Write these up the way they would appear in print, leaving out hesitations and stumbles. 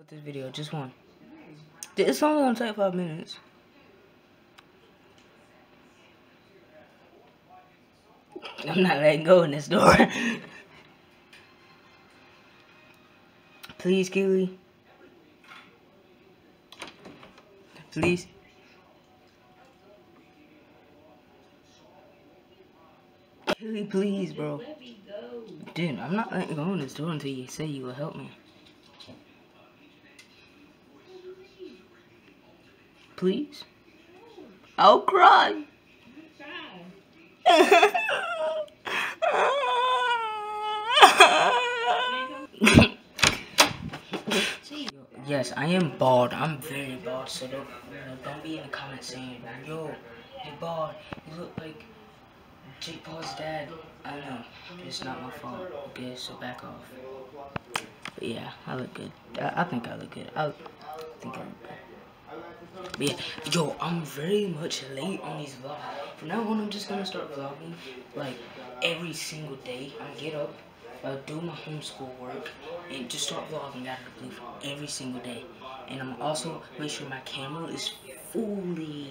this video, just one. It's only gonna take 5 minutes. I'm not letting go in this door. Please, Keely. Please. Keely, please, bro. Dude, I'm not letting go in this door until you say you will help me. Please? I'll cry. Yes, I am bald. I'm very bald, so don't be in the comments saying, yo, you're bald. You look like Jake Paul's dad. I know. It's not my fault. Okay, so back off. But yeah, I look good. I think I look good. I think I look good. But yeah, yo, I'm very much late on these vlogs. From now on, I'm just gonna start vlogging like every single day. I get up, do my homeschool work, and just start vlogging out of the blue every single day. And I'm also make sure my camera is fully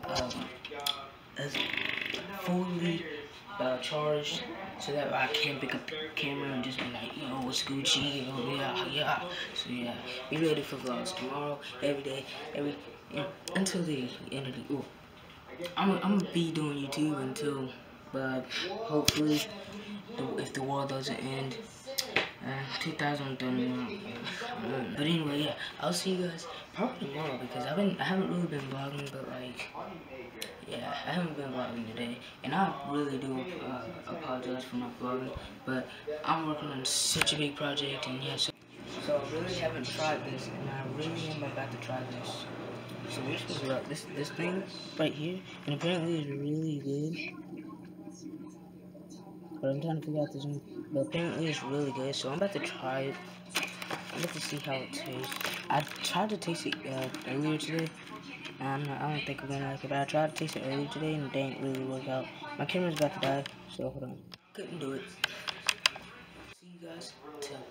charged, so that I can pick up the camera and just be like, yo, it's Gucci, oh yeah. So yeah, be ready for vlogs tomorrow, every day, until the end of the. I'm gonna be doing YouTube until, hopefully, if the world doesn't end, 2031. But anyway, yeah, I'll see you guys probably tomorrow because I haven't really been vlogging, but like, yeah, I haven't been vlogging today, and I really do apologize for not vlogging, but I'm working on such a big project, and yeah, so I really haven't tried this, and I really am about to try this. So we're supposed to rock this thing right here, and apparently it's really good. But I'm trying to figure out this one. But apparently it's really good, so I'm about to try it. I'm about to see how it tastes. I tried to taste it earlier today. I don't think I'm gonna like it, but I tried to taste it earlier today and it didn't really work out. My camera's about to die, so hold on. Couldn't do it. See you guys till